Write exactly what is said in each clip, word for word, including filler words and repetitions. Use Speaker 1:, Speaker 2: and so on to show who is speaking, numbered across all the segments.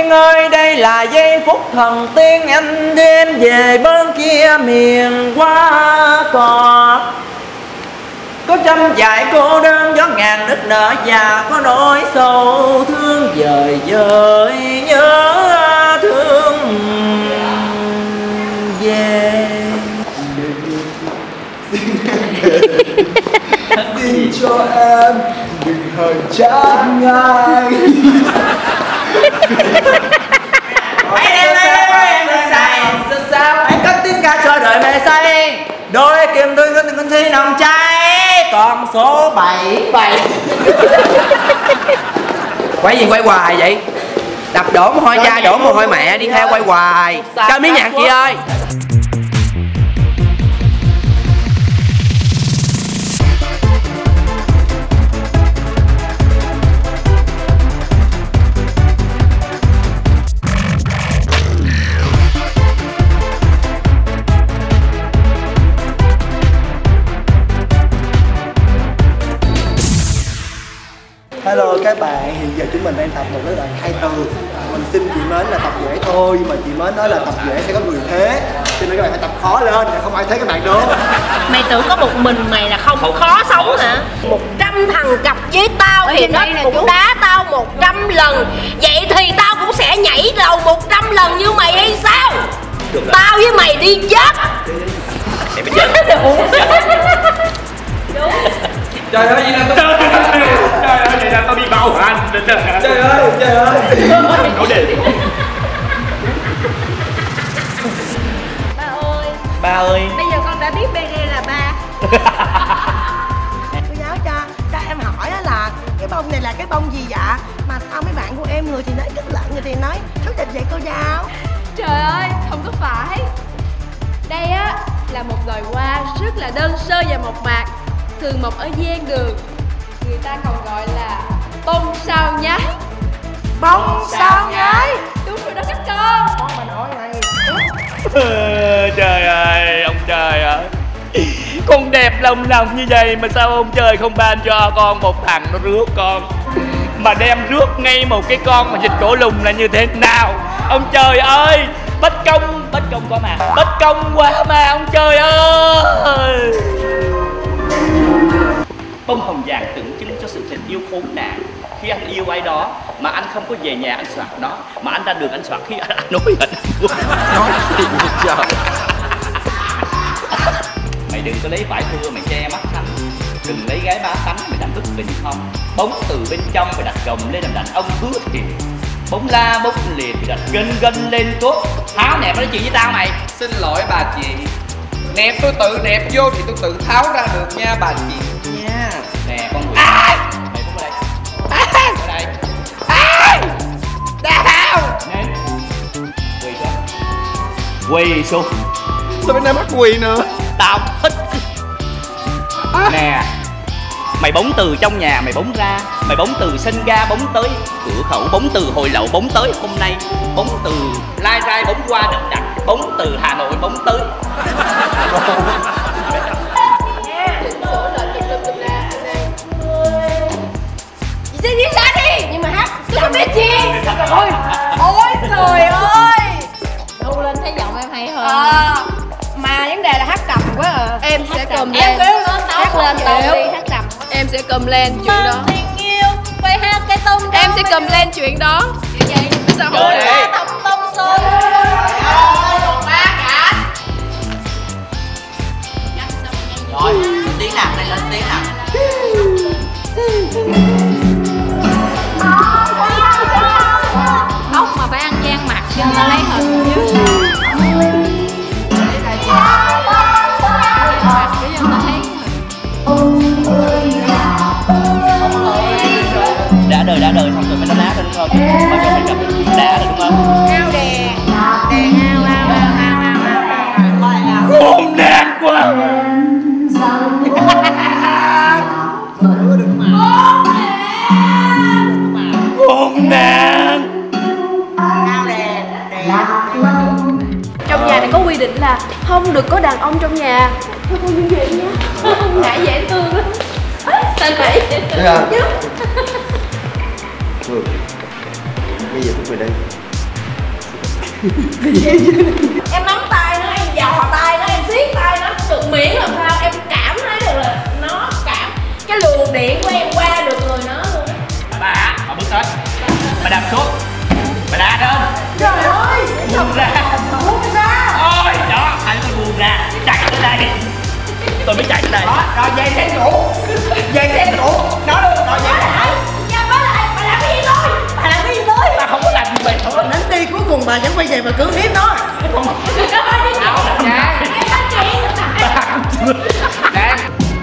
Speaker 1: Duyên ơi, đây là giây phút thần tiên, anh đem về bên kia miền qua cò. Có trăm dải cô đơn gió ngàn nức nở, và có nỗi sầu thương dời dời nhớ thương về.
Speaker 2: Xin cho em đừng hờn chán ngại.
Speaker 1: Em em em em em sai sao sao hãy cất tiếng ca cho đời mê say, đôi kim tôi có từng thi nồng cháy, còn số bảy bảy. Quay gì quay hoài vậy? Đập đổ mồ hôi cha đổ mồ hôi mẹ đi theo quay hoài. Cho miếng nhạc chị ơi.
Speaker 2: Hello các bạn, hiện giờ chúng mình đang tập một cái đoạn hai từ. Mình xin chị Mến là tập dễ thôi, nhưng mà chị Mến nói là tập dễ sẽ có người thế, cho nên các bạn phải tập khó lên để không ai thấy các bạn được.
Speaker 3: Mày tưởng có một mình mày là không, không khó sống hả? Một trăm thằng cặp với tao thì nó cũng đá tao một trăm lần. Vậy thì tao cũng sẽ nhảy đầu một trăm lần như mày hay sao? Tao với mày đi chết.
Speaker 1: Em bị chết.
Speaker 3: Đúng.
Speaker 1: Trời ơi, vậy là tôi...
Speaker 4: Trời ơi, trời ơi, vậy là tao bị bạo hành.
Speaker 1: Trời ơi, trời ơi.
Speaker 4: Đổ đề.
Speaker 3: Ba ơi.
Speaker 1: Ba ơi.
Speaker 3: Bây giờ con đã biết bê đê là ba.
Speaker 5: Cô giáo cho, cho em hỏi là cái bông này là cái bông gì dạ? Mà sao mấy bạn của em người thì nói kích lợn, người thì nói thú dịch vậy cô giáo?
Speaker 6: Trời ơi, không có phải. Đây á là một loài hoa rất là đơn sơ và mộc mạc, thường mọc ở ven đường. Người ta còn gọi là bông sao nhái.
Speaker 5: Bông sao nhái?
Speaker 6: Đúng rồi đó các con.
Speaker 5: Con mà nói này.
Speaker 4: Trời ơi, ông trời ơi, con đẹp lòng lòng như vậy mà sao ông trời không ban cho con một thằng nó rước con, mà đem rước ngay một cái con mà dịch cổ lùng là như thế nào? Ông trời ơi, bất công, bất công quá mà, bất công quá mà ông trời ơi. Bông hồng vàng tượng trưng cho sự tình yêu khốn nạn. Khi anh yêu ai đó mà anh không có về nhà anh soạt nó, mà anh ra đường anh soạt khi anh, anh nói hận nói gì trời. Mày đừng có lấy vải thưa mày che mắt anh, đừng lấy gái bá tánh mày làm thức tình không. Bóng từ bên trong mày đặt chồng lên làm đàn ông hứa thiệt. Bóng la bóng liệt đặt gân gân lên tốt. Tháo nẹp nói chuyện với tao mày.
Speaker 1: Xin lỗi bà chị. Nẹp tôi tự nẹp vô thì tôi tự tháo ra được nha bà chị nha.
Speaker 4: Nè con quỷ. À! Mày cũng ở đây. À! Ở đây.
Speaker 1: À! Đau.
Speaker 4: Nè. Quỳ xuống. Quỳ xuống.
Speaker 1: Sao bên đây bắt quỳ nữa?
Speaker 4: Tao thích. À. Nè. Mày bóng từ trong nhà mày bóng ra, mày bóng từ sân ga bóng tới cửa khẩu, bóng từ hồi lậu bóng tới hôm nay, bóng từ lai rai bóng qua đậm đặc, bóng từ Hà Nội bóng tới.
Speaker 3: Chị đi ra đi. Nhưng mà hát tôi không biết chi. Ôi, ôi trời ơi.
Speaker 6: Thu lên thấy giọng em hay hơn.
Speaker 3: À, mà vấn đề là hát cầm quá à.
Speaker 6: Em sẽ cầm
Speaker 3: Em
Speaker 6: lên.
Speaker 3: kêu lên tao
Speaker 6: Hát lên tao
Speaker 3: chịu.
Speaker 6: đi hát cầm. Em sẽ cầm lên chuyện đó.
Speaker 3: Tình yêu phải hát cái tông.
Speaker 6: Em sẽ cầm lên chuyện đó. Như vậy sao
Speaker 4: Trời
Speaker 6: hổ
Speaker 4: ơi.
Speaker 6: ra
Speaker 3: Tông tông xuân. Một ba cả.
Speaker 1: Rồi, tiếng nào này lên tiếng nào.
Speaker 6: ốc mà phải ăn gian mặt cho người ta lấy hình chứ. Mặt để cho người ta thấy.
Speaker 4: Đã đời đã đời xong rồi mày nó nát rồi đúng không? Bây giờ mày cầm đã rồi đúng không?
Speaker 3: Ao đè. Đè ao ao ao ao ao ao.
Speaker 4: Khốn nạn quá. Khốn nạn.
Speaker 3: Ao đè. Đè.
Speaker 6: Trong nhà này có quy định là không được có đàn ông trong nhà. Thôi thôi như vậy nha. Nãy dễ thương lắm. Sao nãy?
Speaker 2: Được không? Ừ. Bây giờ tôi về đây
Speaker 3: Em nắm tay nó, em dò tay nó, em siết tay nó được, miễn làm sao em cảm thấy được là nó cảm cái luồng điện của em qua được người nó luôn.
Speaker 4: Bà, bà bước tới, bà đạp xuống, bà đá lên.
Speaker 5: Trời ơi,
Speaker 4: Buông ra.
Speaker 5: buông ra.
Speaker 4: Ôi, đó, hai đứa buông ra, chạy tới đây. Tôi mới chạy tới đây.
Speaker 1: Đó, rồi dây sen cũ. Dây sen cũ. Nói luôn, rồi dây sen cũ.
Speaker 3: Nha bà lại, bà làm cái gì tôi? Bà làm cái gì tôi?
Speaker 4: Bà không có làm gì vậy thôi.
Speaker 5: Đến đi cuối cùng bà vẫn quay về và cưỡng hiếp nó.
Speaker 3: Em nói chuyện.
Speaker 4: Nè.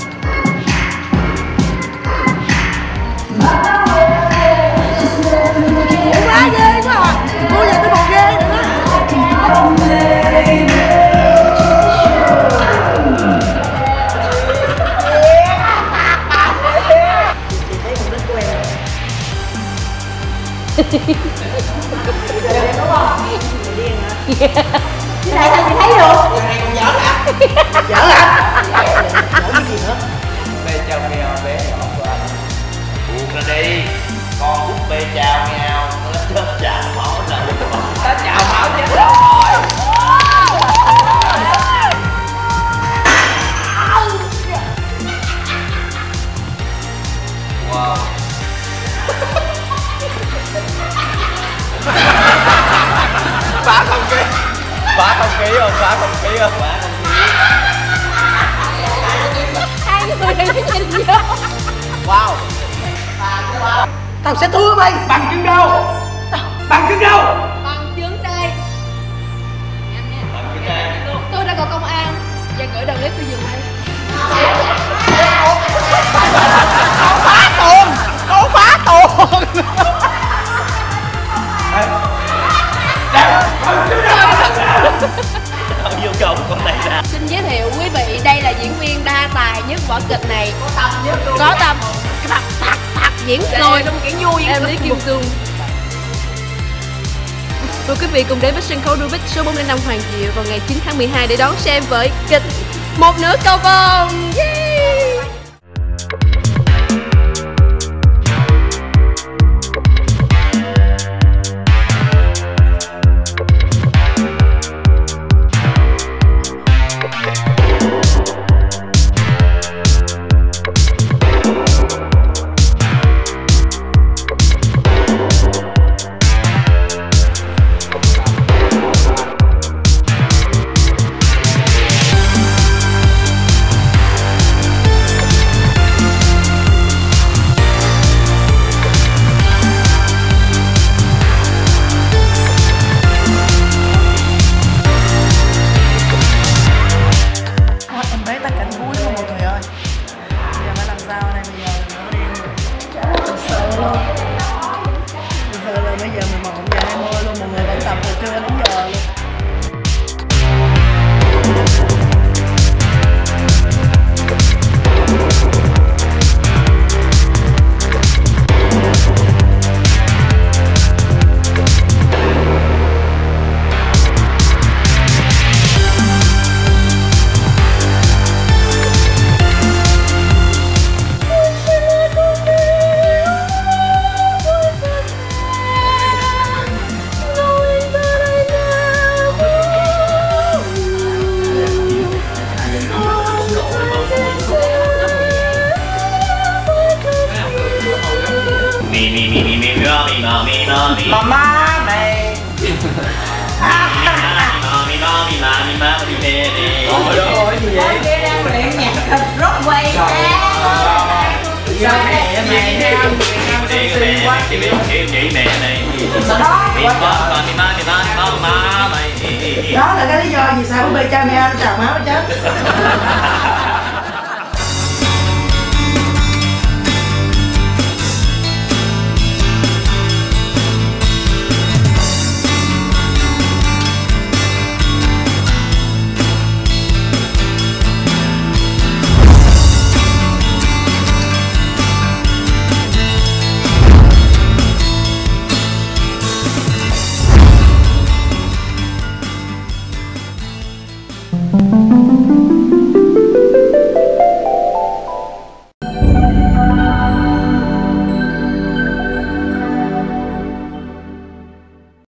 Speaker 5: Quá ghê quá à. Cô giờ tôi còn ghê nữa đó.
Speaker 3: Chị thấy sao chị thấy được?
Speaker 1: Giờ này còn dở lạ.
Speaker 5: Dở lạ.
Speaker 1: Bê chào mèo bé nhỏ của anh. Buông ra đi. Con búp bê chào mèo. Nó chết chào máu là nó chào máu chết rồi. Wow. Phá không khí. Phá không khí không? Phá không khí không? Phá không khí.
Speaker 3: Hai người đừng có nhìn vô.
Speaker 1: Wow.
Speaker 5: Tao sẽ thua mày.
Speaker 4: Bằng chứng đâu? Bằng chứng đâu?
Speaker 6: Bằng chứng đây. Nhanh nha. Tôi đã gọi công an và gửi đầu clip tôi dừng đây.
Speaker 5: Phá tuồng. Cô phá tuồng.
Speaker 4: Yêu cầu con này ra.
Speaker 6: Xin giới thiệu quý vị, đây là diễn viên đa tài nhất vở kịch này. Có tâm nhất luôn. Có tâm. Thật thật thật diễn rồi trong kiểu vui. Em Lý Kim Xuân. Mời quý vị cùng đến với sân khấu Rubik số bốn mươi lăm Hoàng Diệu vào ngày chín tháng mười hai để đón xem vở kịch Một Nửa Cầu Vồng. Yeah!
Speaker 1: Mama mày. Ôi trời ơi gì vậy?
Speaker 3: Luyện nhạc kịch Broadway.
Speaker 1: Sao mẹ mày ha? Xinh quá.
Speaker 4: Chị mẹ này.
Speaker 5: Đó là cái lý do vì sao búp bê cha mẹ nó trào máu chết.